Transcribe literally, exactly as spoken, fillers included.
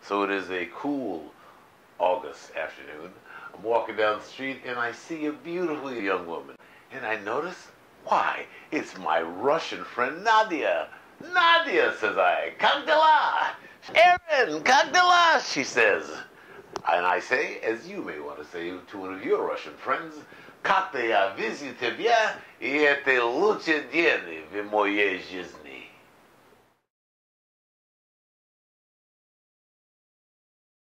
So it is a cool August afternoon. I'm walking down the street and I see a beautiful young woman. And I notice, why, it's my Russian friend Nadja. Nadja, says I, как дела? Aaron, как дела? She says. And I say, as you may want to say to one of your Russian friends, как я вижу тебя, и это лучший день в моей жизни.